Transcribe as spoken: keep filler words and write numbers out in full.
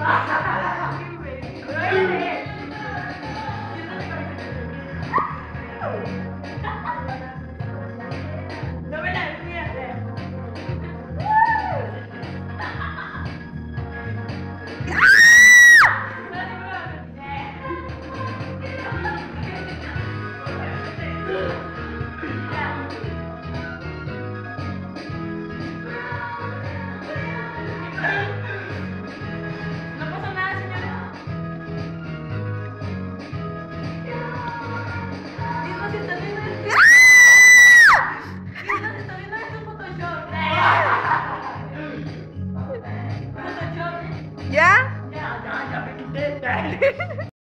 No me la defiendes. No pasó nada, señora. Dinos si está viendo esto. Dinos si está viendo esto Photoshop. Photoshop. ¿Ya? Ya, ya, ya me quité.